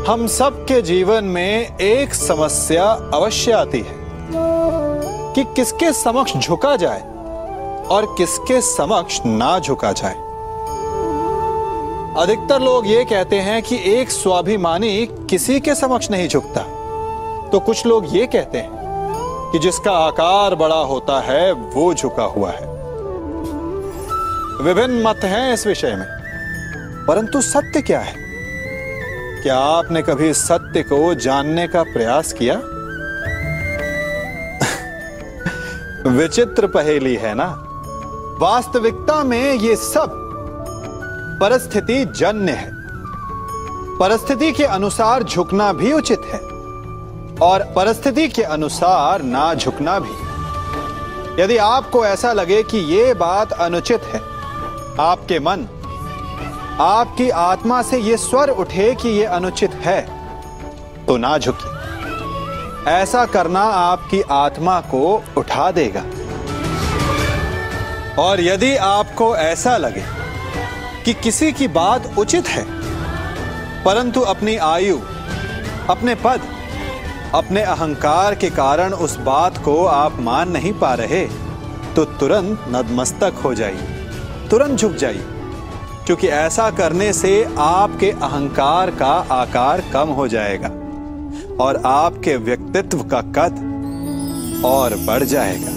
हम सब के जीवन में एक समस्या अवश्य आती है कि किसके समक्ष झुका जाए और किसके समक्ष ना झुका जाए। अधिकतर लोग ये कहते हैं कि एक स्वाभिमानी किसी के समक्ष नहीं झुकता, तो कुछ लोग ये कहते हैं कि जिसका आकार बड़ा होता है वो झुका हुआ है। विभिन्न मत हैं इस विषय में, परंतु सत्य क्या है? क्या आपने कभी सत्य को जानने का प्रयास किया? विचित्र पहेली है ना। वास्तविकता में ये सब परिस्थिति जन्य है। परिस्थिति के अनुसार झुकना भी उचित है और परिस्थिति के अनुसार ना झुकना भी। यदि आपको ऐसा लगे कि ये बात अनुचित है, आपके मन, आपकी आत्मा से ये स्वर उठे कि ये अनुचित है, तो ना झुकिए। ऐसा करना आपकी आत्मा को उठा देगा। और यदि आपको ऐसा लगे कि किसी की बात उचित है, परंतु अपनी आयु, अपने पद, अपने अहंकार के कारण उस बात को आप मान नहीं पा रहे, तो तुरंत नतमस्तक हो जाइए, तुरंत झुक जाइए, क्योंकि ऐसा करने से आपके अहंकार का आकार कम हो जाएगा और आपके व्यक्तित्व का कद और बढ़ जाएगा।